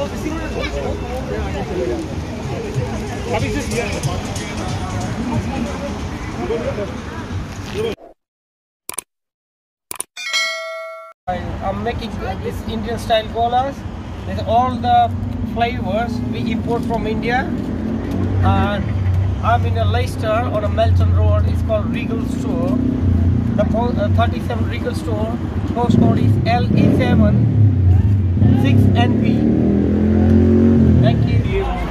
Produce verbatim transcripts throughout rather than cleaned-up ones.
I'm making this Indian style golas. With all the flavors we import from India. And I'm in a Leicester on a Melton road. It's called Regal Store. The uh, thirty-seven Regal Store. Postcode is L E seven six N B. Thank you.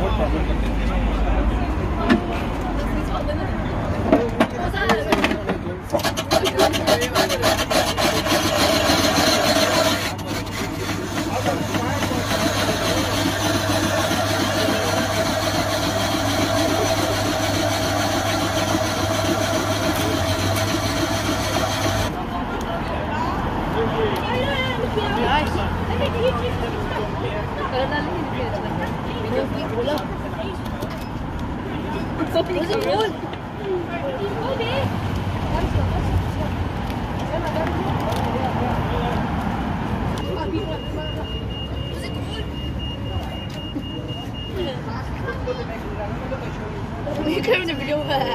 You can have a video of that.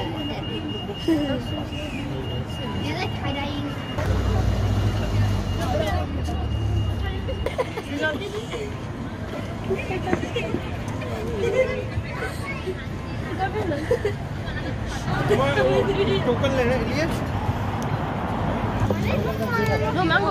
You like tie-dyeing? Token लेने के लिए No mango.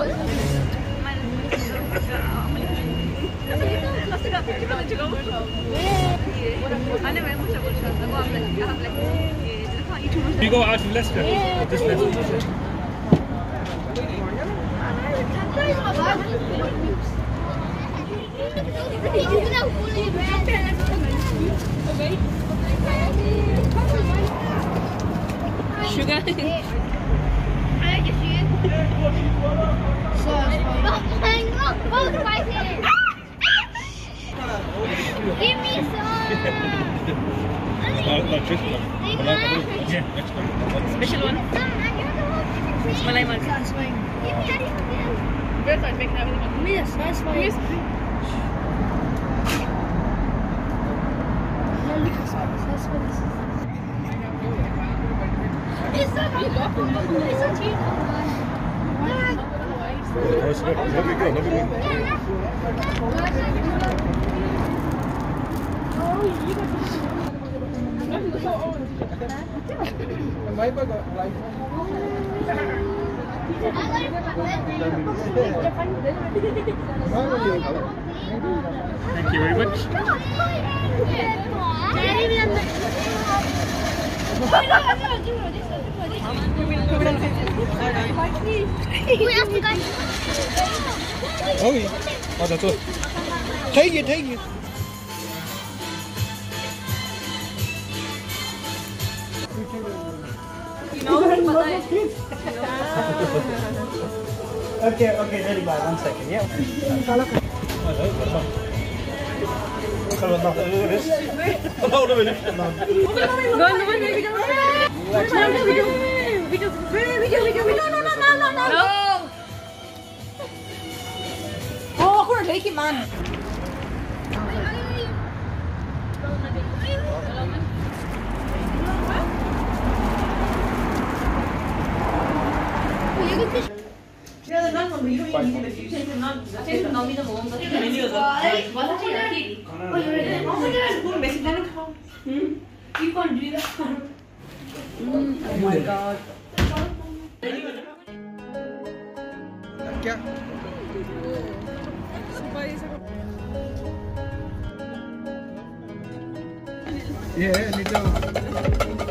We go out to Leicester. Yeah. Just Leicester. Sugar. I like your sugar. So, give me some. Special one. Malay man. Satisfying. We're fine making everything. Yes, satisfying. Yes. It's so good. It's so cheap. Let me go, let me go. Thank you very much. Okay. Oh, that's all. Take it, take it. You know, Okay, okay, ready by one second, yeah. Kalau nak lurus, kalau udah beres, Go on the one video. Video, video, video, video. No, no, no, no, no, no. No. Oh, aku udah take it, man. Yeah, the non one, but you don't even need it. You take the non. Take the non, the one. That's the menu. What's that? Oh, you're ready. Oh my God. Who makes it? Hmm. You can't do that. Oh my God. क्या? ये है नीचे